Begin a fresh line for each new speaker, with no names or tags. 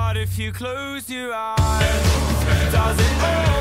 But if you close your eyes, does it all